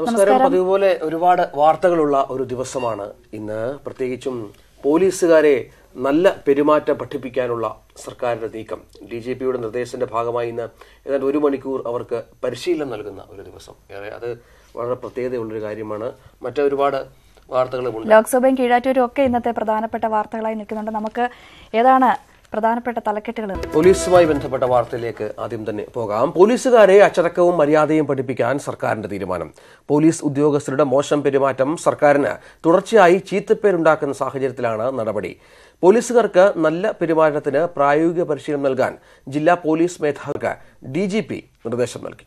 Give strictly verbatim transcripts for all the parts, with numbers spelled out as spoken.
നമസ്കാരം. പതിവുപോലെ ഒരുപാട് വാർത്തകളുള്ള ഒരു ദിവസമാണ് ഇന്ന്. പ്രത്യേകിച്ചും പോലീസുകാരെ നല്ല പെരുമാറ്റം പഠിപ്പിക്കാനുള്ള സർക്കാരിന്റെ നീക്കം. ഡി ജി പിയുടെ നിർദ്ദേശത്തിന്റെ ഭാഗമായി ഇന്ന് ഏതാണ്ട് ഒരു മണിക്കൂർ അവർക്ക് പരിശീലനം നൽകുന്ന ഒരു ദിവസം. അത് വളരെ പ്രത്യേകതയുള്ളൊരു കാര്യമാണ്. മറ്റൊരുപാട് വാർത്തകളുമുണ്ട്. ലോക്സഭയും കീഴാറ്റൂരും ഒക്കെ ഇന്നത്തെ പ്രധാനപ്പെട്ട വാർത്തകളായി നിൽക്കുന്നുണ്ട്. നമുക്ക് ഏതാണ് പ്രധാനപ്പെട്ട തലക്കെട്ടുകൾ? പോലീസുമായി ബന്ധപ്പെട്ട വാർത്തയിലേക്ക് ആദ്യം തന്നെ പോകാം. പോലീസുകാരെ അച്ചടക്കവും മര്യാദയും പഠിപ്പിക്കാൻ സർക്കാരിന്റെ തീരുമാനം. പോലീസ് ഉദ്യോഗസ്ഥരുടെ മോശം പെരുമാറ്റം സർക്കാരിന് തുടർച്ചയായി ചീത്തപ്പേരുണ്ടാക്കുന്ന സാഹചര്യത്തിലാണ് നടപടി. പോലീസുകാർക്ക് നല്ല പെരുമാറ്റത്തിന് പ്രായോഗിക പരിശീലനം നൽകാൻ ജില്ലാ പോലീസ് മേധാവിക്ക് ഡി ജി പി നിർദ്ദേശം നൽകി.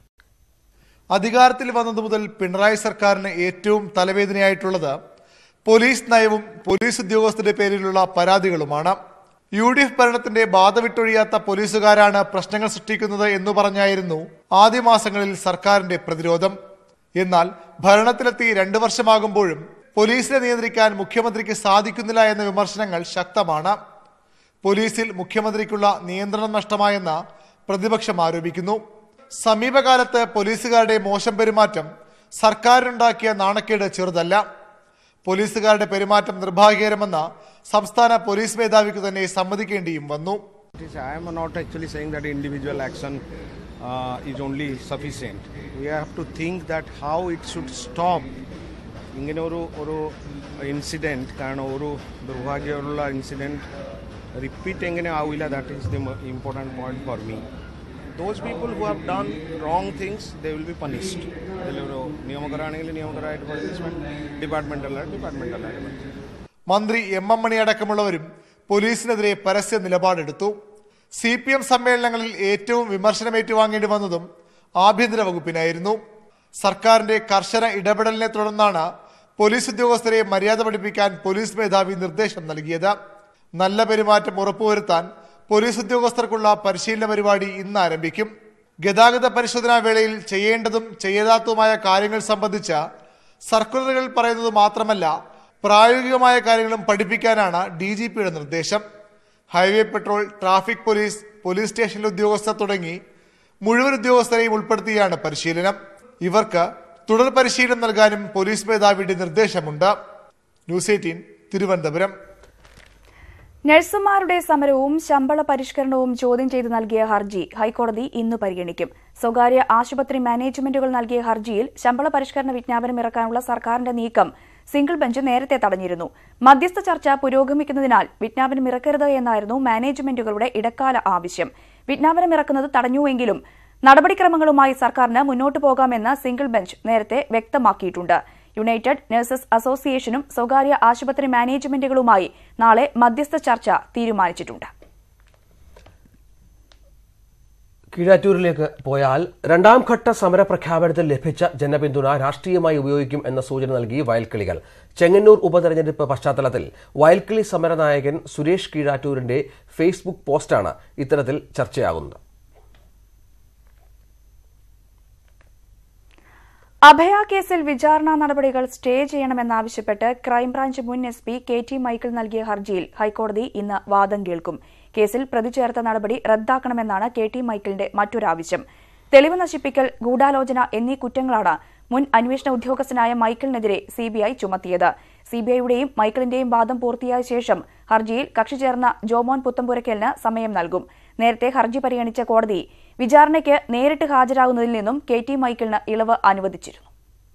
അധികാരത്തിൽ വന്നതു മുതൽ പിണറായി സർക്കാരിന് ഏറ്റവും തലവേദനയായിട്ടുള്ളത് പോലീസ് നയവും പോലീസ് ഉദ്യോഗസ്ഥരുടെ പേരിലുള്ള പരാതികളുമാണ്. യു ഡി എഫ് ഭരണത്തിന്റെ ബാധ വിട്ടൊഴിയാത്ത പോലീസുകാരാണ് പ്രശ്നങ്ങൾ സൃഷ്ടിക്കുന്നത് എന്നു പറഞ്ഞായിരുന്നു ആദ്യ മാസങ്ങളിൽ സർക്കാരിന്റെ പ്രതിരോധം. എന്നാൽ ഭരണത്തിലെത്തി രണ്ടു വർഷമാകുമ്പോഴും പോലീസിനെ നിയന്ത്രിക്കാൻ മുഖ്യമന്ത്രിക്ക് സാധിക്കുന്നില്ല എന്ന വിമർശനങ്ങൾ ശക്തമാണ്. പോലീസിൽ മുഖ്യമന്ത്രിക്കുള്ള നിയന്ത്രണം നഷ്ടമായെന്ന് പ്രതിപക്ഷം ആരോപിക്കുന്നു. സമീപകാലത്ത് പോലീസുകാരുടെ മോശം പെരുമാറ്റം സർക്കാരിനുണ്ടാക്കിയ നാണക്കേട് ചെറുതല്ല. പോലീസുകാരുടെ പെരുമാറ്റം നിർഭാഗ്യകരമെന്ന സംസ്ഥാന പോലീസ് മേധാവിക്ക് തന്നെ സമ്മതിക്കേണ്ടിയും വന്നു. I am not actually saying that individual action uh, is only sufficient. We have to think that how it should stop. ഇങ്ങനെ ഒരു ഒരു ഇൻസിഡൻറ്റ്, കാരണം ഒരു ദുർഭാഗ്യമുള്ള ഇൻസിഡൻറ്റ് റിപ്പീറ്റ് എങ്ങനെ ആവില്ല, that is the important point for me. Those people who have done wrong things, they will be punished. ഇതിലൊരു നിയമകരാണെങ്കിൽ നിയമകരായിട്ട് പണിഷ്മെന്റ്, ഡിപ്പാർട്ട്മെന്റൽ ഡിപ്പാർട്ട്മെന്റൽ മന്ത്രി എം എം മണി അടക്കമുള്ളവരും പോലീസിനെതിരെ പരസ്യ നിലപാടെടുത്തു. സി പി എം സമ്മേളനങ്ങളിൽ ഏറ്റവും വിമർശനം ഏറ്റുവാങ്ങേണ്ടി വന്നതും ആഭ്യന്തര വകുപ്പിനായിരുന്നു. സർക്കാരിന്റെ കർശന ഇടപെടലിനെ തുടർന്നാണ് പോലീസ് ഉദ്യോഗസ്ഥരെ മര്യാദ പഠിപ്പിക്കാൻ പോലീസ് മേധാവി നിർദ്ദേശം നൽകിയത്. നല്ല പെരുമാറ്റം ഉറപ്പുവരുത്താൻ പോലീസ് ഉദ്യോഗസ്ഥർക്കുള്ള പരിശീലന പരിപാടി ഇന്ന് ആരംഭിക്കും. ഗതാഗത പരിശോധനാ വേളയിൽ ചെയ്യേണ്ടതും ചെയ്യരുതാത്തതുമായ കാര്യങ്ങൾ സംബന്ധിച്ച സർക്കുലറുകൾ പറയുന്നത് മാത്രമല്ല, പ്രായോഗികമായ കാര്യങ്ങളും പഠിപ്പിക്കാനാണ് ഡി ജി പിയുടെ നിർദ്ദേശം. Highway patrol, traffic police, police സ്റ്റേഷനിലെ ഉദ്യോഗസ്ഥർ തുടങ്ങി മുഴുവൻ ഉദ്യോഗസ്ഥരെയും ഉൾപ്പെടുത്തിയാണ് പരിശീലനം. ഇവർക്ക് തുടർ പരിശീലനം നൽകാനും പോലീസ് മേധാവിയുടെ നിർദ്ദേശമുണ്ട്. News eighteen Thiruvananthapuram. നഴ്സുമാരുടെ സമരവും ശമ്പള പരിഷ്കരണവും ചോദ്യം ചെയ്ത് നൽകിയ ഹർജി ഹൈക്കോടതി ഇന്ന് പരിഗണിക്കും. സ്വകാര്യ ആശുപത്രി മാനേജ്മെന്റുകൾ നൽകിയ ഹർജിയിൽ ശമ്പള പരിഷ്കരണ വിജ്ഞാപനം ഇറക്കാനുള്ള സർക്കാരിന്റെ നീക്കം സിംഗിൾ ബെഞ്ച് നേരത്തെ തടഞ്ഞിരുന്നു. മധ്യസ്ഥ ചർച്ച പുരോഗമിക്കുന്നതിനാൽ വിജ്ഞാപനം ഇറക്കരുത് എന്നായിരുന്നു മാനേജ്മെന്റുകളുടെ ഇടക്കാല ആവശ്യം. വിജ്ഞാപനം ഇറക്കുന്നത് തടഞ്ഞുവെങ്കിലും നടപടിക്രമങ്ങളുമായി സർക്കാരിന് മുന്നോട്ടു പോകാമെന്ന് സിംഗിൾ ബെഞ്ച് നേരത്തെ വ്യക്തമാക്കിയിട്ടുണ്ട്. യുണൈറ്റഡ് നഴ്സസ് അസോസിയേഷനും സ്വകാര്യ ആശുപത്രി മാനേജ്മെന്റുകളുമായി നാളെ മധ്യസ്ഥ ചർച്ച തീരുമാനിച്ചിട്ടുണ്ട്. കീഴാറ്റൂരിലേക്ക് പോയാൽ രണ്ടാം ഘട്ട സമര പ്രഖ്യാപനത്തിൽ ലഭിച്ച ജനപിന്തുണ രാഷ്ട്രീയമായി ഉപയോഗിക്കും എന്ന സൂചന നൽകി വയൽക്കിളികൾ. ചെങ്ങന്നൂർ ഉപതെരഞ്ഞെടുപ്പ് പശ്ചാത്തലത്തിൽ വയൽക്കിളി സമരനായകൻ സുരേഷ് കീഴാറ്റൂരിന്റെ ഫേസ്ബുക്ക് പോസ്റ്റാണ് ഇത്തരത്തിൽ ചർച്ചയാകുന്നത്. അഭയ കേസിൽ വിചാരണ നടപടികൾ സ്റ്റേ ചെയ്യണമെന്നാവശ്യപ്പെട്ട് ക്രൈംബ്രാഞ്ച് മുൻ S P K T Michael നൽകിയ ഹർജിയിൽ ഹൈക്കോടതി ഇന്ന് വാദം കേൾക്കും. കേസിൽ പ്രതി ചേർത്ത നടപടി റദ്ദാക്കണമെന്നാണ് കെ ടി മൈക്കിളിന്റെ മറ്റൊരാവശ്യം. തെളിവ് നശിപ്പിക്കൽ, ഗൂഢാലോചന എന്നീ കുറ്റങ്ങളാണ് മുൻ അന്വേഷണ ഉദ്യോഗസ്ഥനായ മൈക്കിളിനെതിരെ സിബിഐ ചുമത്തിയത്. സിബിഐയുടെയും മൈക്കിളിന്റെയും വാദം പൂർത്തിയായ ശേഷം ഹർജിയിൽ കക്ഷി ചേർന്ന ജോമോൻ പുത്തമ്പുരയ്ക്കലിന് സമയം നൽകും. നേരത്തെ ഹർജി പരിഗണിച്ച കോടതി വിചാരണയ്ക്ക് നേരിട്ട് ഹാജരാകുന്നതിൽ നിന്നും കെ ടി മൈക്കിളിന് ഇളവ് അനുവദിച്ചിരുന്നു.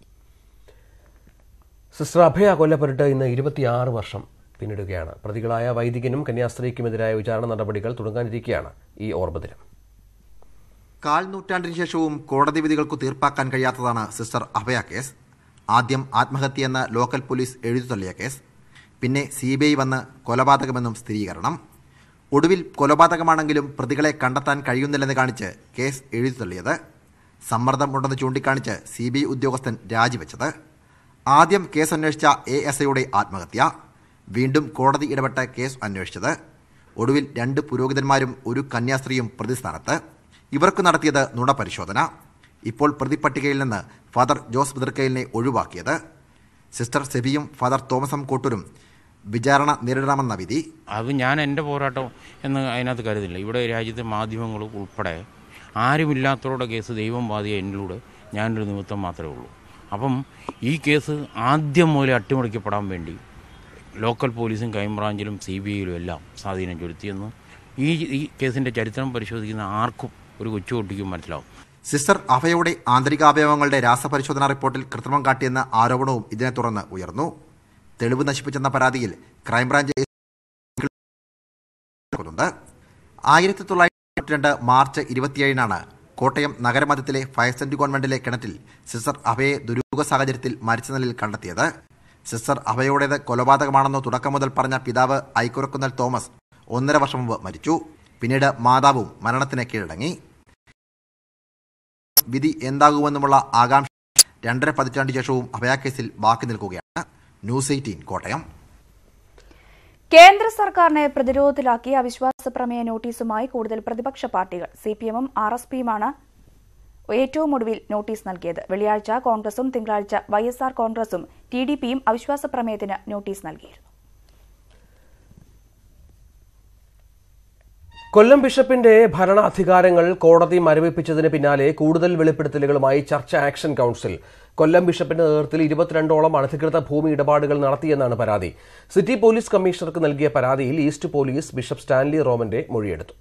സിസ്റ്റർ അഭയ കൊല്ലപ്പെട്ടിട്ട് ഇന്ന് ഇരുപത്തിയാറ് വർഷം പിന്നിടുകയാണ്. പ്രതികളായ വൈദികനും കന്യാസ്ത്രീക്കുമെതിരായ വിചാരണ നടപടികൾ തുടങ്ങാനിരിക്കെയാണ് ഈ ഓർമ്മദിനം. കാൽ നൂറ്റാണ്ടിന് ശേഷവും കോടതി വിധികൾക്കു തീർപ്പാക്കാൻ കഴിയാത്തതാണ് സിസ്റ്റർ അഭയ കേസ്. ആദ്യം ആത്മഹത്യയെന്ന് ലോക്കൽ പോലീസ് എഴുതി തള്ളിയ കേസ്, പിന്നെ സി ബി ഐ വന്ന് കൊലപാതകമെന്നും സ്ഥിരീകരണം. ഒടുവിൽ കൊലപാതകമാണെങ്കിലും പ്രതികളെ കണ്ടെത്താൻ കഴിയുന്നില്ലെന്ന് കാണിച്ച് കേസ് എഴുതി തള്ളിയത്. സമ്മർദ്ദം ഉണ്ടെന്ന് ചൂണ്ടിക്കാണിച്ച് സി ബി ഐ ഉദ്യോഗസ്ഥൻ രാജിവെച്ചത്. ആദ്യം കേസ് അന്വേഷിച്ച എ എസ് ഐയുടെ ആത്മഹത്യ, വീണ്ടും കോടതി ഇടപെട്ട് കേസ് അന്വേഷിച്ചത്. ഒടുവിൽ രണ്ട് പുരോഹിതന്മാരും ഒരു കന്യാസ്ത്രീയും പ്രതിസ്ഥാനത്ത്. ഇവർക്ക് നടത്തിയത് നുണപരിശോധന. ഇപ്പോൾ പ്രതിപട്ടികയിൽ നിന്ന് ഫാദർ ജോസ് പിതൃക്കയിലിനെ ഒഴിവാക്കിയത്. സിസ്റ്റർ സെബിയും ഫാദർ തോമസം കോട്ടൂരും വിചാരണ നേരിടണമെന്ന വിധി. അത് ഞാൻ എൻ്റെ പോരാട്ടം എന്ന് അതിനകത്ത് കരുതില്ല. ഇവിടെ രാജ്യത്തെ മാധ്യമങ്ങൾ ഉൾപ്പെടെ ആരുമില്ലാത്തവരുടെ കേസ് ദൈവം വാദിയ എന്നിലൂടെ ഞാനൊരു നിമിത്തം മാത്രമേ ഉള്ളൂ. അപ്പം ഈ കേസ് ആദ്യം മുതലേ അട്ടിമറിക്കപ്പെടാൻ വേണ്ടി ലോക്കൽ പോലീസും ക്രൈംബ്രാഞ്ചിലും സി ബി ഐയിലും എല്ലാം സ്വാധീനം ചെലുത്തിയെന്ന് ഈ ഈ കേസിൻ്റെ ചരിത്രം പരിശോധിക്കുന്ന ആർക്കും ഒരു കൊച്ചുകുട്ടിക്കും മനസ്സിലാവും. സിസ്റ്റർ അഭയയുടെ ആന്തരികാവയവങ്ങളുടെ രാസപരിശോധനാ റിപ്പോർട്ടിൽ കൃത്രിമം കാട്ടിയെന്ന ആരോപണവും ഇതിനെ തുടർന്ന് ഉയർന്നു. തെളിവ് നശിപ്പിച്ചെന്ന പരാതിയിൽ ക്രൈംബ്രാഞ്ച് ആയിരത്തി തൊള്ളായിരത്തി രണ്ട് മാർച്ച് ഇരുപത്തിയേഴിനാണ് കോട്ടയം നഗരമധ്യത്തിലെ ഫയർ സെന്റ് കോൺവെന്റിലെ കിണറ്റിൽ സിസ്റ്റർ അഭയെ ദുരൂഹ സാഹചര്യത്തിൽ മരിച്ച നിലയിൽ കണ്ടെത്തിയത്. സിസ്റ്റർ അഭയോടേത് കൊലപാതകമാണെന്ന് തുടക്കം മുതൽ പറഞ്ഞ പിതാവ് ഐക്കുറക്കുന്നൽ തോമസ് ഒന്നര വർഷം മുമ്പ് മരിച്ചു. പിന്നീട് മാതാവും മരണത്തിന് കീഴടങ്ങി. വിധി എന്താകുമെന്നുമുള്ള ആകാംക്ഷ രണ്ടര പതിറ്റാണ്ട് ശേഷവും അഭയ കേസിൽ ബാക്കി നിൽക്കുകയാണ്. News eighteen Kottayam. കേന്ദ്ര സർക്കാരിനെ പ്രതിരോധത്തിലാക്കി അവിശ്വാസ പ്രമേയ നോട്ടീസുമായി കൂടുതൽ പ്രതിപക്ഷ പാർട്ടികൾ. സിപിഎമ്മും ആർ എസ് പിയുമാണ് ഏറ്റവും ഒടുവിൽ നോട്ടീസ് നൽകിയത്. വെള്ളിയാഴ്ച കോൺഗ്രസും തിങ്കളാഴ്ച വൈ എസ് ആർ കോൺഗ്രസും ടി ഡി പിയും അവിശ്വാസ പ്രമേയത്തിന് നോട്ടീസ് നൽകിയിരുന്നു. കൊല്ലം ബിഷപ്പിന്റെ ഭരണാധികാരങ്ങൾ കോടതി മരവിപ്പിച്ചതിന് പിന്നാലെ കൂടുതൽ വെളിപ്പെടുത്തലുകളുമായി ചർച്ച ആക്ഷൻ കൌൺസിൽ. കൊല്ലം ബിഷപ്പിന്റെ നേതൃത്വത്തിൽ ഇരുപത്തിരണ്ടോളം അനധികൃത ഭൂമി ഇടപാടുകൾ നടത്തിയെന്നാണ് പരാതി. സിറ്റി പോലീസ് കമ്മീഷണർക്ക് നൽകിയ പരാതിയിൽ ഈസ്റ്റ് പോലീസ് ബിഷപ്പ് സ്റ്റാൻലി റോമന്റെ മൊഴിയെടുത്തു.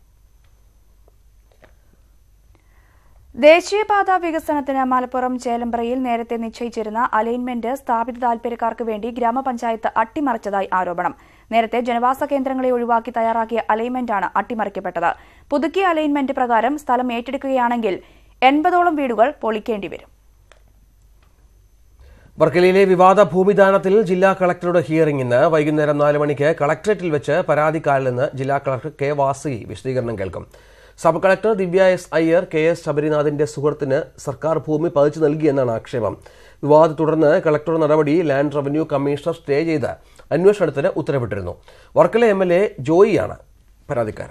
ദേശീയപാത വികസനത്തിന് മലപ്പുറം ചേലമ്പ്രയിൽ നേരത്തെ നിശ്ചയിച്ചിരുന്ന അലൈൻമെന്റ് സ്ഥാപിത താൽപര്യക്കാർക്ക് വേണ്ടി ഗ്രാമപഞ്ചായത്ത് അട്ടിമറിച്ചതായി ആരോപണം. നേരത്തെ ജനവാസ കേന്ദ്രങ്ങളെ ഒഴിവാക്കി തയ്യാറാക്കിയ അലൈൻമെന്റാണ് അട്ടിമറിക്കപ്പെട്ടത്. പുതുക്കിയ അലൈൻമെന്റ് പ്രകാരം സ്ഥലം ഏറ്റെടുക്കുകയാണെങ്കിൽ എൺപതോളം വീടുകൾ പൊളിക്കേണ്ടി വരും. വർക്കലയിലെ വിവാദ ഭൂമിദാനത്തിൽ ജില്ലാ കളക്ടറുടെ ഹിയറിംഗ് ഇന്ന് വൈകുന്നേരം നാല് മണിക്ക് കളക്ടറേറ്റിൽ വെച്ച് പരാതിക്കാരിൽ നിന്ന് ജില്ലാ കളക്ടർ കെ വാസി വിശദീകരണം കേൾക്കും. Sub collector Divya S Iyer K S ശബരിനാഥിന്റെ സുഹൃത്തിന് സർക്കാർ ഭൂമി പതിച്ചു നൽകിയെന്നാണ് ആക്ഷേപം. വിവാദത്തെ തുടർന്ന് കളക്ടർ നടപടി ലാൻഡ് റവന്യൂ കമ്മീഷണർ സ്റ്റേ ചെയ്ത് അന്വേഷണത്തിന് ഉത്തരവിട്ടിരുന്നു. വർക്കല എം എൽ എ ജോയിയാണ് പരാതിക്കാരൻ.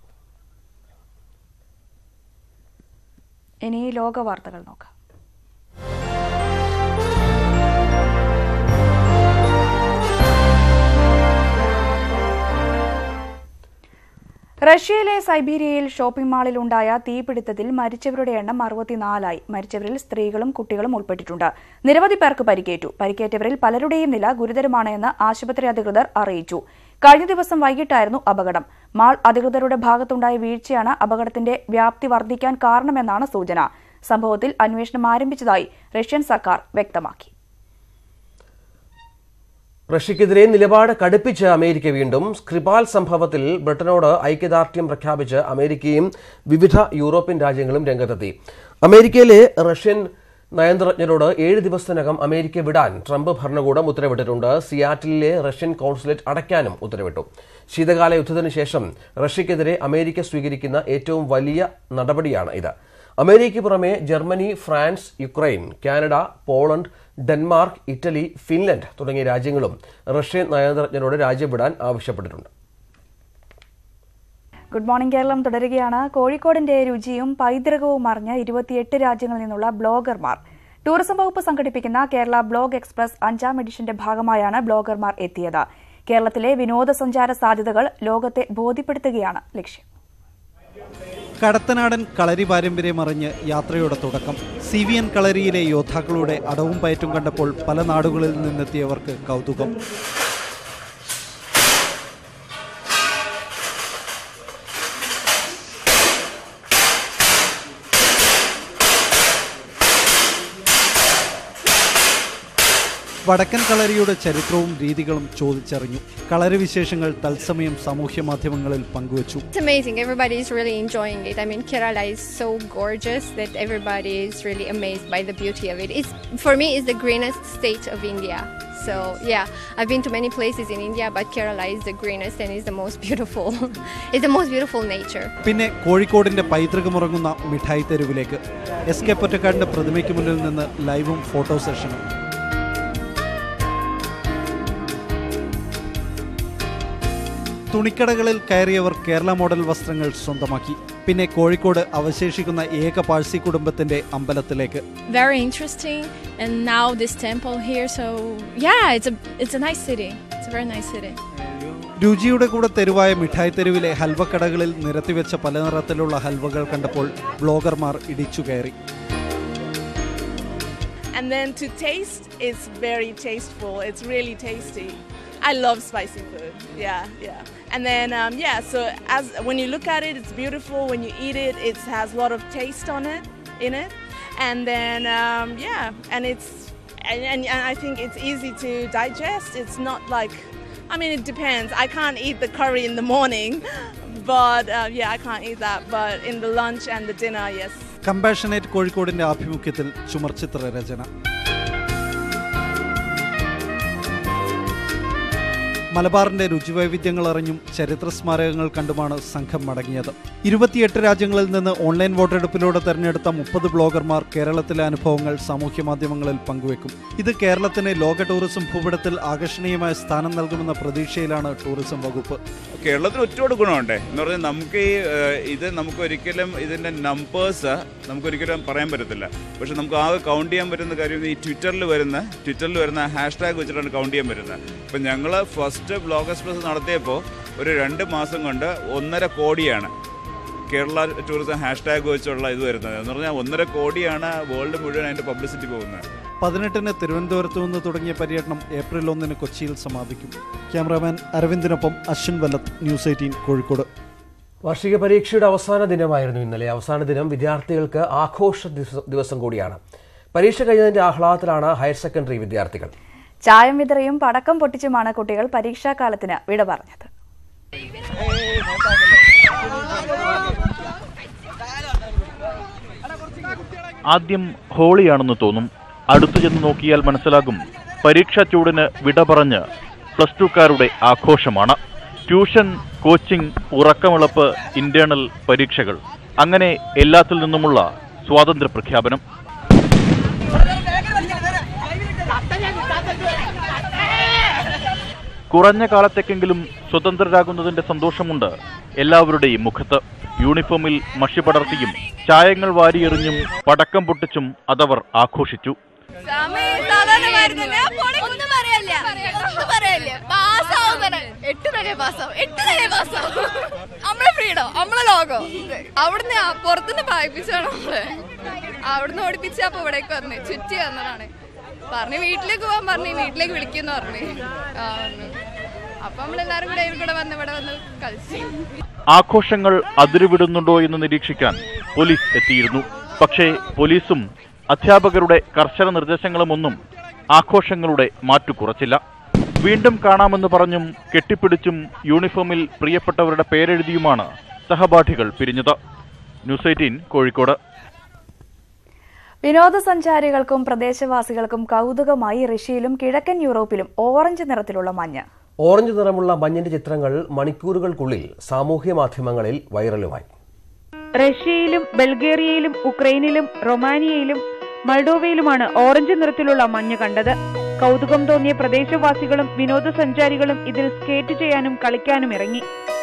ഇനി ലോക വാർത്തകൾ നോക്കാം. റഷ്യയിലെ സൈബീരിയയിൽ ഷോപ്പിംഗ് മാളിൽ ഉണ്ടായ തീപിടുത്തത്തിൽ മരിച്ചവരുടെ എണ്ണം അറുപത്തിനാലായി. മരിച്ചവരിൽ സ്ത്രീകളും കുട്ടികളും ഉൾപ്പെട്ടിട്ടുണ്ട്. നിരവധി പേർക്ക് പരിക്കേറ്റു. പരിക്കേറ്റവരിൽ പലരുടെയും നില ഗുരുതരമാണ് എന്ന് ആശുപത്രി അധികൃതർ അറിയിച്ചു. കഴിഞ്ഞ ദിവസം വൈകിട്ടായിരുന്നു അപകടം. മാൾ അധികൃതരുടെ ഭാഗത്തുണ്ടായ വീഴ്ചയാണ് അപകടത്തിന്റെ വ്യാപ്തി വർദ്ധിക്കാൻ കാരണമെന്നാണ് സൂചന. സംഭവത്തിൽ അന്വേഷണം ആരംഭിച്ചതായി റഷ്യൻ സർക്കാർ വ്യക്തമാക്കി. റഷ്യക്കെതിരെ നിലപാട് കടുപ്പിച്ച് അമേരിക്ക വീണ്ടും. സ്ക്രിപാൽ സംഭവത്തിൽ ബ്രിട്ടനോട് ഐക്യദാർഢ്യം പ്രഖ്യാപിച്ച് അമേരിക്കയും വിവിധ യൂറോപ്യൻ രാജ്യങ്ങളും രംഗത്തെത്തി. അമേരിക്കയിലെ റഷ്യൻ നയതന്ത്രജ്ഞരോട് ഏഴ് ദിവസത്തിനകം അമേരിക്ക വിടാൻ ട്രംപ് ഭരണകൂടം ഉത്തരവിട്ടിട്ടുണ്ട്. സിയാറ്റിലെ റഷ്യൻ കോൺസുലേറ്റ് അടയ്ക്കാനും ഉത്തരവിട്ടു. ശീതകാല യുദ്ധത്തിനു ശേഷം റഷ്യക്കെതിരെ അമേരിക്ക സ്വീകരിക്കുന്ന ഏറ്റവും വലിയ നടപടിയാണ് ഇത്. അമേരിക്കയ്ക്ക് പുറമെ Germany, France, Ukraine, Canada, Poland, Denmark, Italy, Finland തുടങ്ങിയ രാജ്യങ്ങളും റഷ്യൻ നയതന്ത്രജ്ഞരോട് രാജ്യം വിടാൻ ആവശ്യപ്പെട്ടിട്ടുണ്ട്. ഗുഡ് മോർണിംഗ് കേരളം തുടരുകയാണ്. കോഴിക്കോടിന്റെ രുചിയും പൈതൃകവും അറിഞ്ഞ ഇരുപത്തിയെട്ട് രാജ്യങ്ങളിൽ നിന്നുള്ള ബ്ലോഗർമാർ. ടൂറിസം വകുപ്പ് സംഘടിപ്പിക്കുന്ന കേരള ബ്ലോഗ് എക്സ്പ്രസ് അഞ്ചാം എഡിഷന്റെ ഭാഗമായാണ് ബ്ലോഗർമാർ എത്തിയത്. കേരളത്തിലെ വിനോദസഞ്ചാര സാധ്യതകൾ ലോകത്തെ ബോധ്യപ്പെടുത്തുകയാണ് ലക്ഷ്യം. കടത്തനാടൻ കളരി പാരമ്പര്യമറിഞ്ഞ് യാത്രയുടെ തുടക്കം. സി വി എൻ കളരിയിലെ യോദ്ധാക്കളുടെ അടവും പയറ്റും കണ്ടപ്പോൾ പല നാടുകളിൽ നിന്നെത്തിയവർക്ക് കൗതുകം. വടക്കൻ കളരിയുടെ ചരിത്രവും രീതികളും ചോദിച്ചറിഞ്ഞു. കളരി വിശേഷങ്ങൾ തത്സമയം സാമൂഹ്യ മാധ്യമങ്ങളിൽ പങ്കുവച്ചു. It's amazing. Everybody is really enjoying it. I mean, Kerala is so gorgeous that everybody is really amazed by the beauty of it. It's, for me, it's the greenest state of India. So, yeah, I've been to many places in India, but Kerala is the greenest and is the most beautiful. It's the most beautiful nature. പിന്നെ കോഴിക്കോടിന്റെ പൈതൃകമുറങ്ങുന്ന മിഠായി തെരുവിലേക്ക്. S K പൊറ്റക്കാടിന്റെ പ്രതിമയ്ക്ക് മുന്നിൽ നിന്ന് ലൈവും photo സെഷനും. തുണിക്കടകളിൽ കയറിയവർ കേരള മോഡൽ വസ്ത്രങ്ങൾ സ്വന്തമാക്കി. പിന്നെ കോഴിക്കോട് അവശേഷിക്കുന്ന ഏക പാഴ്സി കുടുംബത്തിന്റെ അമ്പലത്തിലേക്ക്. Very interesting, and now this temple here, so yeah, it's a it's a nice city. It's a very nice city. രുചിയുടെ കൂടെ തെരുവായ മിഠായി തെരുവിലെ ഹൽവക്കടകളിൽ നിരത്തിവെച്ച പല നിറത്തിലുള്ള ഹൽവകൾ കണ്ടപ്പോൾ ബ്ലോഗർമാർ ഇടിച്ചു കയറി. And then to taste, it's very tasteful. It's really tasty. I love spicy food. Yeah, yeah. And then, um, yeah, so as when you look at it, it's beautiful. When you eat it, it has a lot of taste on it, in it. And then, um, yeah, and it's, and, and, and I think it's easy to digest. It's not like, I mean, it depends. I can't eat the curry in the morning, but uh, yeah, I can't eat that. But in the lunch and the dinner, yes. Compassionate കോഴിക്കോടിന്റെ ആഭിമുഖ്യത്തിൽ ചുമർചിത്ര രചന. മലബാറിന്റെ രുചിവൈവിധ്യങ്ങൾ അറിഞ്ഞും ചരിത്ര സ്മാരകങ്ങൾ കണ്ടുമാണ് സംഘം മടങ്ങിയത്. ഇരുപത്തിയെട്ട് രാജ്യങ്ങളിൽ നിന്ന് ഓൺലൈൻ വോട്ടെടുപ്പിലൂടെ തെരഞ്ഞെടുത്ത മുപ്പത് ബ്ലോഗർമാർ കേരളത്തിലെ അനുഭവങ്ങൾ സാമൂഹ്യ മാധ്യമങ്ങളിൽ പങ്കുവെക്കും. ഇത് കേരളത്തിന് ലോക ടൂറിസം ഭൂപടത്തിൽ ആകർഷണീയമായ സ്ഥാനം നൽകുമെന്ന പ്രതീക്ഷയിലാണ് ടൂറിസം വകുപ്പ്. കേരളത്തിന് ഒരുപാട് ഗുണമുണ്ട് എന്ന് പറഞ്ഞാൽ നമുക്ക് ഈ ഇത് നമുക്ക് ഒരിക്കലും ഇതിൻ്റെ നമ്പേഴ്സ് നമുക്കൊരിക്കലും പറയാൻ പറ്റത്തില്ല. പക്ഷെ നമുക്ക് ആകെ കൗണ്ട് ചെയ്യാൻ പറ്റുന്ന കാര്യം ഈ ട്വിറ്ററിൽ വരുന്ന ട്വിറ്ററിൽ വരുന്ന ഹാഷ് ടാഗ് വെച്ചിട്ടാണ് കൗണ്ട് ചെയ്യാൻ പറ്റുന്നത്. ഇപ്പം ഞങ്ങൾ ഫസ്റ്റ് ബ്ലോഗ് എക്സ്പ്രസ് നടത്തിയപ്പോൾ ഒരു രണ്ട് മാസം കൊണ്ട് ഒന്നര കോടിയാണ് കേരള ടൂറിസം ഹാഷ് ടാഗ് വെച്ചുള്ള ഇത് വരുന്നത്. എന്ന് പറഞ്ഞാൽ ഒന്നര കോടിയാണ് വേൾഡ് മുഴുവൻ അതിൻ്റെ പബ്ലിസിറ്റി പോകുന്നത്. പതിനെട്ടിന് തിരുവനന്തപുരത്ത് നിന്ന് തുടങ്ങിയ പര്യടനം ഏപ്രിൽ ഒന്നിന് കൊച്ചിയിൽ സമാപിക്കും. ക്യാമറാമാൻ അരവിന്ദിനൊപ്പം അശ്വിൻ വല്ലത്ത്, ന്യൂസ് എയ്റ്റീൻ കോഴിക്കോട്. വാർഷിക പരീക്ഷയുടെ അവസാന ദിനമായിരുന്നു ഇന്നലെ. അവസാന ദിനം വിദ്യാർത്ഥികൾക്ക് ആഘോഷ ദിവസം കൂടിയാണ്. പരീക്ഷ കഴിഞ്ഞതിന്റെ ആഹ്ലാദത്തിലാണ് ഹയർ സെക്കൻഡറി വിദ്യാർത്ഥികൾ. ചായം വിതറിയും പടക്കം പൊട്ടിച്ചുമാണ് കുട്ടികൾ പരീക്ഷാകാലത്തിന് വിട പറഞ്ഞത്. ആദ്യം ഹോളിയാണെന്ന് തോന്നും. അടുത്തു ചെന്ന് നോക്കിയാൽ മനസ്സിലാകും പരീക്ഷാ ചൂടിന് വിട പറഞ്ഞ് പ്ലസ് ടുക്കാരുടെ ആഘോഷമാണ്. ട്യൂഷൻ, കോച്ചിംഗ്, ഉറക്കമിളപ്പ്, ഇന്റേണൽ പരീക്ഷകൾ, അങ്ങനെ എല്ലാത്തിൽ നിന്നുമുള്ള സ്വാതന്ത്ര്യ പ്രഖ്യാപനം. കുറഞ്ഞ കാലത്തേക്കെങ്കിലും സ്വതന്ത്രരാകുന്നതിന്റെ സന്തോഷമുണ്ട് എല്ലാവരുടെയും മുഖത്ത്. യൂണിഫോമിൽ മഷി പടർത്തിയും ചായങ്ങൾ വാരിയെറിഞ്ഞും പടക്കം പൊട്ടിച്ചും അതവർ ആഘോഷിച്ചു. അവിടുന്ന് പുറത്തുനിന്ന് പായിപ്പിച്ചാണ് നമ്മള്. അവിടുന്ന് ഓടിപ്പിച്ച് അപ്പൊ ഇവിടേക്ക് വന്ന് ചുറ്റി വന്നതാണ്. പറഞ്ഞു വീട്ടിലേക്ക് പോകാൻ പറഞ്ഞു, വീട്ടിലേക്ക് വിളിക്കുന്നു പറഞ്ഞു. അപ്പൊ നമ്മളെല്ലാരും കൂടെ ഇവിടെ വന്ന് ഇവിടെ വന്ന് കളിച്ചു. ആഘോഷങ്ങൾ അതിരുവിടുന്നുണ്ടോ എന്ന് നിരീക്ഷിക്കാൻ പോലീസ് എത്തിയിരുന്നു. പക്ഷേ പോലീസും അധ്യാപകരുടെ കർശന നിർദ്ദേശങ്ങളുമൊന്നും ആഘോഷങ്ങളുടെ മാറ്റു കുറച്ചില്ല. വീണ്ടും കാണാമെന്ന് പറഞ്ഞും കെട്ടിപ്പിടിച്ചും യൂണിഫോമിൽ പ്രിയപ്പെട്ടവരുടെ പേരെഴുതിയുമാണ് സഹപാഠികൾ പിരിഞ്ഞത്. News eighteen Kozhikode. വിനോദസഞ്ചാരികൾക്കും പ്രദേശവാസികൾക്കും കൗതുകമായി റഷ്യയിലും കിഴക്കൻ യൂറോപ്പിലും ഓറഞ്ച് നിറത്തിലുള്ള മഞ്ഞ്. ഓറഞ്ച് നിറമുള്ള മഞ്ഞിന്റെ ചിത്രങ്ങൾ മണിക്കൂറുകൾക്കുള്ളിൽ സാമൂഹ്യ മാധ്യമങ്ങളിൽ വൈറലുമായി. റഷ്യയിലും ബൾഗേറിയയിലും ഉക്രൈനിലും റൊമാനിയയിലും മൾഡോവയിലുമാണ് ഓറഞ്ച് നിറത്തിലുള്ള മഞ്ഞ് കണ്ടത്. കൗതുകം തോന്നിയ പ്രദേശവാസികളും വിനോദസഞ്ചാരികളും ഇതിൽ സ്കേറ്റ് ചെയ്യാനും കളിക്കാനും ഇറങ്ങി.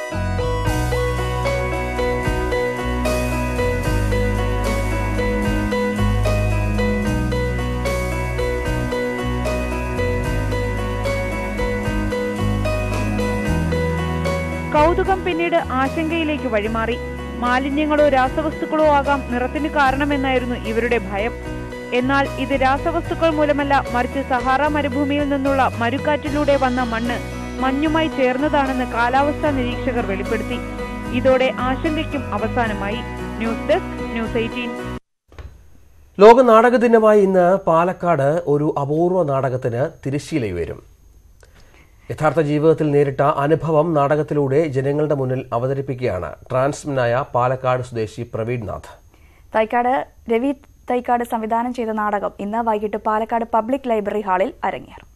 കൗതുകം പിന്നീട് ആശങ്കയിലേക്ക് വഴിമാറി. മാലിന്യങ്ങളോ രാസവസ്തുക്കളോ ആകാം നിറത്തിന് കാരണമെന്നായിരുന്നു ഇവരുടെ ഭയം. എന്നാൽ ഇത് രാസവസ്തുക്കൾ മൂലമല്ല, മറിച്ച് സഹാറ മരുഭൂമിയിൽ നിന്നുള്ള മരുക്കാറ്റിലൂടെ വന്ന മണ്ണ് മഞ്ഞുമായി ചേർന്നതാണെന്ന് കാലാവസ്ഥാ നിരീക്ഷകർ വെളിപ്പെടുത്തി. ഇതോടെ ആശങ്കയ്ക്കും അവസാനമായി. News desk, news eighteen. ലോക നാടക ദിനമായി ഇന്ന് പാലക്കാട് ഒരു അപൂർവ നാടകത്തിന് തിരശ്ശീലയുയരും. യഥാർത്ഥ ജീവിതത്തിൽ നേരിട്ട അനുഭവം നാടകത്തിലൂടെ ജനങ്ങളുടെ മുന്നിൽ അവതരിപ്പിക്കുകയാണ് ട്രാൻസ്മെനായ പാലക്കാട് സ്വദേശി പ്രവീൺ നാഥ്. തൈക്കാട് രവി തൈക്കാട് സംവിധാനം ചെയ്ത നാടകം ഇന്ന് വൈകിട്ട് പാലക്കാട് പബ്ലിക് ലൈബ്രറി ഹാളിൽ അരങ്ങേറും.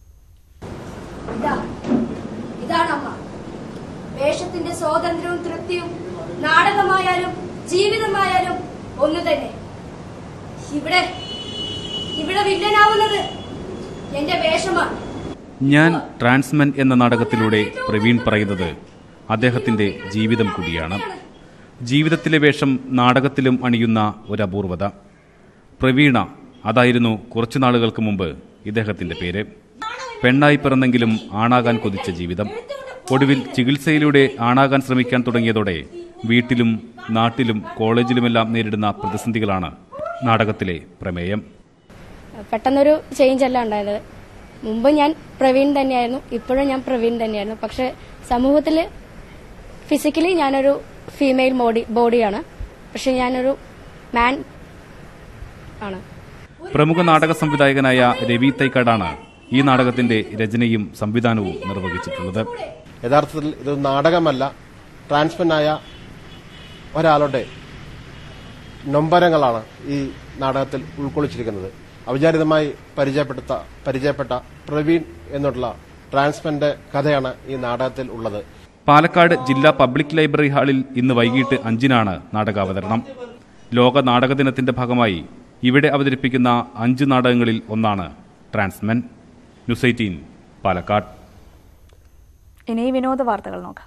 വേഷത്തിന്റെ സ്വാതന്ത്ര്യവും തൃപ്തിയും നാടകമായാലും ജീവിതമായാലും ഒന്നു തന്നെ. ഇവിടെ ഇവിടെ വില്ലനാവുന്നത് എന്റെ വേഷമാണ്. ഞാൻ ട്രാൻസ്മെൻ എന്ന നാടകത്തിലൂടെ പ്രവീൺ പറയുന്നത് അദ്ദേഹത്തിന്റെ ജീവിതം കൂടിയാണ്. ജീവിതത്തിലെ വേഷം നാടകത്തിലും അണിയുന്ന ഒരു അപൂർവത. പ്രവീണ, അതായിരുന്നു കുറച്ചു നാളുകൾക്ക് മുമ്പ് ഇദ്ദേഹത്തിന്റെ പേര്. പെണ്ണായി പിറന്നെങ്കിലും ആണാകാൻ കൊതിച്ച ജീവിതം. ഒടുവിൽ ചികിത്സയിലൂടെ ആണാകാൻ ശ്രമിക്കാൻ തുടങ്ങിയതോടെ വീട്ടിലും നാട്ടിലും കോളേജിലുമെല്ലാം നേരിടുന്ന പ്രതിസന്ധികളാണ് നാടകത്തിലെ പ്രമേയം. പെട്ടെന്നൊരു ചേഞ്ച് അല്ല ഉണ്ടായത്. മുമ്പ് ഞാൻ പ്രവീൺ തന്നെയായിരുന്നു, ഇപ്പോഴും ഞാൻ പ്രവീൺ തന്നെയായിരുന്നു. പക്ഷെ സമൂഹത്തിൽ ഫിസിക്കലി ഞാനൊരു ഫീമെയിൽ ബോഡി ബോഡിയാണ് പക്ഷെ ഞാനൊരു മാൻ ആണ്. പ്രമുഖ നാടക സംവിധായകനായ രവി തൈക്കാടാണ് ഈ നാടകത്തിന്റെ രചനയും സംവിധാനവും നിർവഹിച്ചിട്ടുള്ളത്. യഥാർത്ഥത്തിൽ ഇത് നാടകമല്ല, ട്രാൻസ്മെനായ ഒരാളുടെ നൊമ്പരങ്ങളാണ് ഈ നാടകത്തിൽ ഉൾക്കൊള്ളിച്ചിരിക്കുന്നത്. അവിചാരിതമായി പരിചയപ്പെടുത്ത പരിചയപ്പെട്ട പ്രവീൺ എന്നുള്ള ട്രാൻസ്മെന്റെ കഥയാണ് ഈ നാടകത്തിൽ ഉള്ളത്. പാലക്കാട് ജില്ലാ പബ്ലിക് ലൈബ്രറി ഹാളിൽ ഇന്ന് വൈകിട്ട് അഞ്ചിനാണ് നാടകാവതരണം. ലോക നാടക ദിനത്തിന്റെ ഭാഗമായി ഇവിടെ അവതരിപ്പിക്കുന്ന അഞ്ച് നാടകങ്ങളിൽ ഒന്നാണ് ട്രാൻസ്മെൻ. News eighteen Palakkad. ഇനി വിനോദ വാർത്തകൾ നോക്കാം.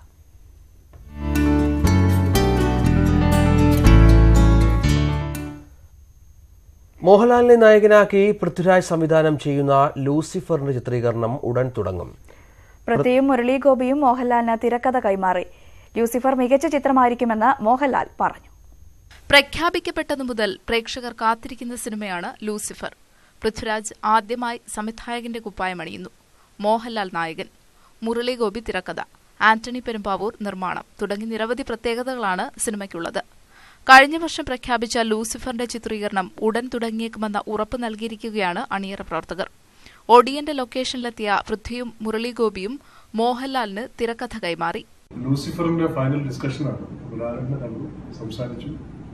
മോഹൻലാലിനെ നായകനാക്കി പൃഥ്വിരാജ് സംവിധാനം ചെയ്യുന്ന ലൂസിഫറിന്റെ ചിത്രീകരണം ഉടൻ തുടങ്ങും. പൃഥ്വിയും മുരളി ഗോപിയും മോഹൻലാലിന് തിരക്കഥ കൈമാറി. ലൂസിഫർ മികച്ച ചിത്രമായിരിക്കുമെന്ന് മോഹൻലാൽ പറഞ്ഞു. പ്രഖ്യാപിക്കപ്പെട്ടതു മുതൽ പ്രേക്ഷകർ കാത്തിരിക്കുന്ന സിനിമയാണ് ലൂസിഫർ. പൃഥ്വിരാജ് ആദ്യമായി സംവിധായകന്റെ കുപ്പായമണിയുന്നു. മോഹൻലാൽ നായകൻ, മുരളി ഗോപി തിരക്കഥ, ആന്റണി പെരുമ്പാവൂർ നിർമ്മാണം തുടങ്ങി നിരവധി പ്രത്യേകതകളാണ് സിനിമയ്ക്കുള്ളത്. കഴിഞ്ഞ വർഷം പ്രഖ്യാപിച്ച ലൂസിഫറിന്റെ ചിത്രീകരണം ഉടൻ തുടങ്ങിയേക്കുമെന്ന ഉറപ്പ് നൽകിയിരിക്കുകയാണ് അണിയറ പ്രവർത്തകർ. ഒഡിയന്റെ ലൊക്കേഷനിലെത്തിയ പൃഥ്വിയും മുരളി ഗോപിയും മോഹൻലാലിന് തിരക്കഥ കൈമാറി. ലൂസിഫറിന്റെ ഫൈനൽ ഡിസ്കഷനാണ്. സംസാരിച്ചു.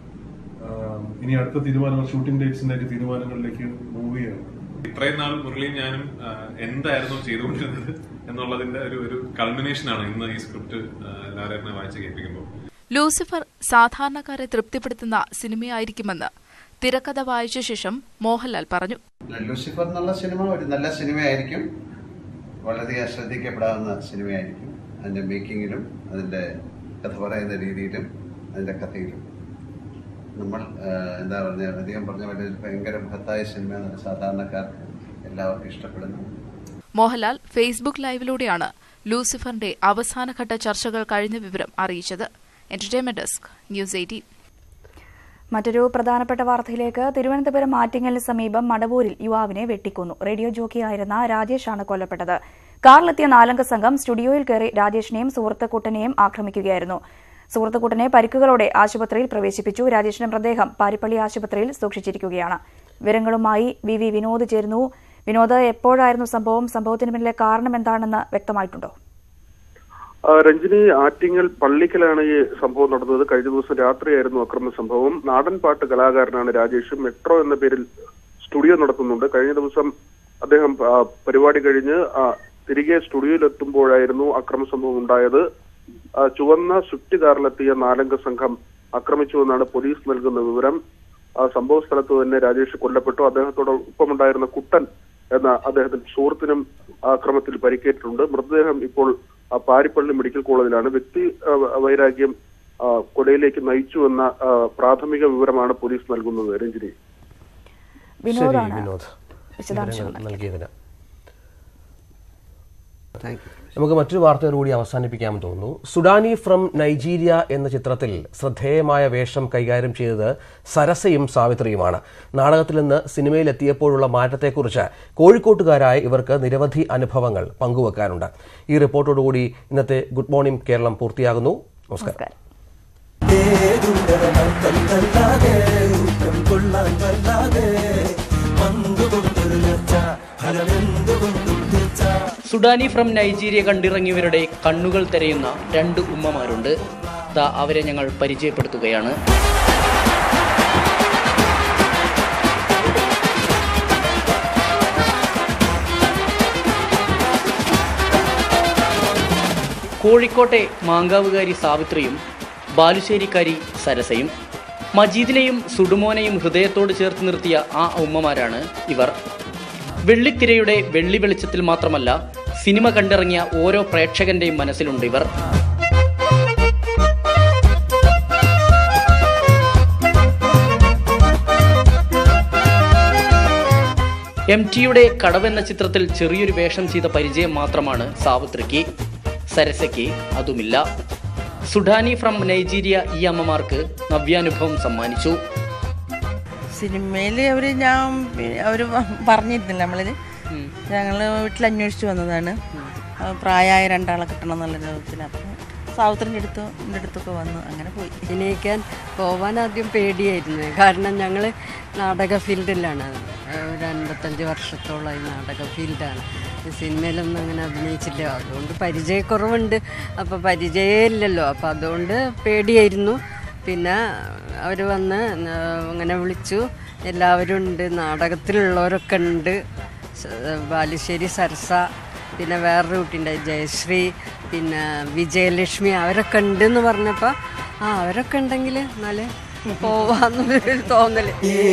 ഇനി അടുത്ത തീരുമാനങ്ങൾ ഷൂട്ടിംഗ് ഡേറ്റ്സിന്റെ തീരുമാനങ്ങളിലേക്ക് മൂവ് ചെയ്യണം. ഇത്രയും നാൾ മുരളിയും ഞാനും എന്തായിരുന്നു ചെയ്തുകൊണ്ടിരുന്നത് എന്നുള്ളതിന്റെ ഒരു ഒരു കൾമിനേഷനാണ് ഇന്ന് ഈ സ്ക്രിപ്റ്റ് എല്ലാവരും വായിച്ച് കേൾപ്പിക്കുമ്പോൾ. ലൂസിഫർ സാധാരണക്കാരെ തൃപ്തിപ്പെടുത്തുന്ന സിനിമയായിരിക്കുമെന്ന് തിരക്കഥ വായിച്ച ശേഷം മോഹൻലാൽ പറഞ്ഞു. ലൂസിഫർ എന്നുള്ള സിനിമ ഒരു നല്ല സിനിമയായിരിക്കും, വളരെയധികം ശ്രദ്ധിക്കപ്പെടാവുന്ന സിനിമയായിരിക്കും. അതിന്റെ മേക്കിങ്ങിലും അതിന്റെ കഥ പറയുന്ന രീതിയിലും അതിന്റെ കഥയിലും നമ്മൾ എന്താ പറഞ്ഞ അധികം പറഞ്ഞ പോലെ ഭയങ്കര മഹത്തായ സിനിമയാണ്, സാധാരണക്കാർക്ക് എല്ലാവർക്കും ഇഷ്ടപ്പെടുന്നു. മോഹൻലാൽ ഫേസ്ബുക്ക് ലൈവിലൂടെയാണ് ലൂസിഫറിന്റെ അവസാനഘട്ട ചർച്ചകൾ കഴിഞ്ഞ വിവരം അറിയിച്ചത്. Entertainment desk, news eighteen. മറ്റൊരു പ്രധാനപ്പെട്ട വാർത്തയിലേക്ക്. തിരുവനന്തപുരം ആറ്റിങ്ങലിന് സമീപം മടവൂരിൽ യുവാവിനെ വെട്ടിക്കൊന്നു. റേഡിയോ ജോക്കിയായിരുന്ന രാജേഷാണ് കൊല്ലപ്പെട്ടത്. കാറിലെത്തിയ നാലംഗ സംഘം സ്റ്റുഡിയോയിൽ കയറി രാജേഷിനെയും സുഹൃത്തുക്കൂട്ടനെയും ആക്രമിക്കുകയായിരുന്നു. സുഹൃത്തുക്കൂട്ടനെ പരിക്കുകളോടെ ആശുപത്രിയിൽ പ്രവേശിപ്പിച്ചു. രാജേഷിന്റെ മൃതദേഹം പാരിപ്പള്ളി ആശുപത്രിയിൽ സൂക്ഷിച്ചിരിക്കുകയാണ്. വിവരങ്ങളുമായി വി വി വിനോദ് ചേരുന്നു. വിനോദ്, എപ്പോഴായിരുന്നു സംഭവം? സംഭവത്തിന് പിന്നിലെ കാരണം എന്താണെന്ന് വ്യക്തമായിട്ടുണ്ടോ? രഞ്ജിനി, ആറ്റിങ്ങൽ പള്ളിക്കലാണ് ഈ സംഭവം നടന്നത്. കഴിഞ്ഞ ദിവസം രാത്രിയായിരുന്നു അക്രമ സംഭവം. നാടൻ പാട്ട് കലാകാരനാണ് രാജേഷ്. മെട്രോ എന്ന പേരിൽ സ്റ്റുഡിയോ നടത്തുന്നുണ്ട്. കഴിഞ്ഞ ദിവസം അദ്ദേഹം പരിപാടി കഴിഞ്ഞ് തിരികെ സ്റ്റുഡിയോയിലെത്തുമ്പോഴായിരുന്നു അക്രമ സംഭവം ഉണ്ടായത്. ചുവന്ന സ്വിഫ്റ്റ് കാറിലെത്തിയ നാലംഗ സംഘം ആക്രമിച്ചുവെന്നാണ് പോലീസ് നൽകുന്ന വിവരം. സംഭവ സ്ഥലത്ത് തന്നെ രാജേഷ് കൊല്ലപ്പെട്ടു. അദ്ദേഹത്തോടൊപ്പമുണ്ടായിരുന്ന കുട്ടൻ എന്ന അദ്ദേഹത്തിന്റെ സുഹൃത്തിനും ആക്രമത്തിൽ പരിക്കേറ്റിട്ടുണ്ട്. മൃതദേഹം ഇപ്പോൾ പാരിപ്പള്ളി മെഡിക്കൽ കോളേജിലാണ്. വ്യക്തി വൈരാഗ്യം കൊലയിലേക്ക് നയിച്ചുവെന്ന പ്രാഥമിക വിവരമാണ് പോലീസ് നൽകുന്നത്. രഞ്ജിനി, നൽകിയതിന് നമുക്ക് മറ്റൊരു വാർത്തയോടുകൂടി അവസാനിപ്പിക്കാമെന്ന് തോന്നുന്നു. സുഡാനി ഫ്രം നൈജീരിയ എന്ന ചിത്രത്തിൽ ശ്രദ്ധേയമായ വേഷം കൈകാര്യം ചെയ്തത് സരസയും സാവിത്രിയുമാണ്. നാടകത്തിൽ നിന്ന് സിനിമയിലെത്തിയപ്പോഴുള്ള മാറ്റത്തെക്കുറിച്ച് കോഴിക്കോട്ടുകാരായ ഇവർക്ക് നിരവധി അനുഭവങ്ങൾ പങ്കുവെക്കാനുണ്ട്. ഈ റിപ്പോർട്ടോടുകൂടി ഇന്നത്തെ ഗുഡ് മോർണിംഗ് കേരളം പൂർത്തിയാകുന്നു. നമസ്കാരം. സുഡാനി ഫ്രം നൈജീരിയ കണ്ടിറങ്ങിയവരുടെ കണ്ണുകൾ തിരയുന്ന രണ്ട് ഉമ്മമാരുണ്ട്. ദാ അവരെ ഞങ്ങൾ പരിചയപ്പെടുത്തുകയാണ്. കോഴിക്കോട്ടെ മാങ്കാവുകാരി സാവിത്രിയും ബാലുശ്ശേരിക്കാരി സരസയും. മജീദിനെയും സുഡുമോനെയും ഹൃദയത്തോട് ചേർത്ത് നിർത്തിയ ആ ഉമ്മമാരാണ് ഇവർ. വെള്ളിത്തിരയുടെ വെള്ളി വെളിച്ചത്തിൽ മാത്രമല്ല, സിനിമ കണ്ടിറങ്ങിയ ഓരോ പ്രേക്ഷകന്റെയും മനസ്സിലുണ്ട് ഇവർ. എം ടിയുടെ കടവെന്ന ചിത്രത്തിൽ ചെറിയൊരു വേഷം ചെയ്ത പരിചയം മാത്രമാണ് സാവിത്രിക്ക്. സരസയ്ക്ക് അതുമില്ല. സുഡാനി ഫ്രം നൈജീരിയ ഈ അമ്മമാർക്ക് നവ്യാനുഭവം സമ്മാനിച്ചു. സിനിമയിൽ അവർ ഞാൻ അവർ പറഞ്ഞിരുന്നില്ല നമ്മളിൽ ഞങ്ങൾ വീട്ടിൽ അന്വേഷിച്ച് വന്നതാണ്. പ്രായമായ രണ്ടാളെ കിട്ടണം എന്നുള്ള രൂപത്തിൽ. അപ്പം സാവിത്രിൻ്റെ അടുത്ത് എൻ്റെ അടുത്തൊക്കെ വന്നു, അങ്ങനെ പോയി. അഭിനയിക്കാൻ പോവാൻ ആദ്യം പേടിയായിരുന്നു. കാരണം ഞങ്ങൾ നാടക ഫീൽഡിലാണ്, ഒരു അൻപത്തഞ്ച് വർഷത്തോളമായി നാടക ഫീൽഡാണ്. സിനിമയിലൊന്നും അങ്ങനെ അഭിനയിച്ചില്ല, അതുകൊണ്ട് പരിചയക്കുറവുണ്ട്. അപ്പോൾ പരിചയമില്ലല്ലോ, അപ്പോൾ അതുകൊണ്ട് പേടിയായിരുന്നു. പിന്നെ അവർ വന്ന് അങ്ങനെ വിളിച്ചു, എല്ലാവരും ഉണ്ട്, നാടകത്തിലുള്ളവരൊക്കെ ഉണ്ട്. ബാലുശ്ശേരി സരസ, പിന്നെ വേറൊരു കുട്ടിയുണ്ട് ജയശ്രീ, പിന്നെ വിജയലക്ഷ്മി, അവരൊക്കെ ഉണ്ടെന്ന് പറഞ്ഞപ്പോൾ ആ അവരൊക്കെ ഉണ്ടെങ്കിൽ എന്നാലേ പോവാന്നൊരു തോന്നല്.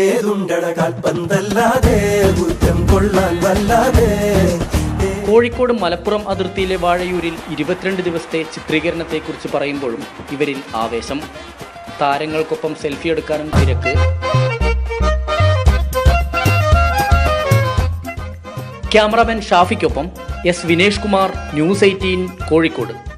കോഴിക്കോട് മലപ്പുറം അതിർത്തിയിലെ വാഴയൂരിൽ ഇരുപത്തിരണ്ട് ദിവസത്തെ ചിത്രീകരണത്തെക്കുറിച്ച് പറയുമ്പോഴും ഇവരിൽ ആവേശം. താരങ്ങൾക്കൊപ്പം സെൽഫി എടുക്കാനും തിരക്ക്. ക്യാമറാമാൻ ഷാഫിക്കൊപ്പം S Vinesh Kumar, news eighteen, Kozhikode.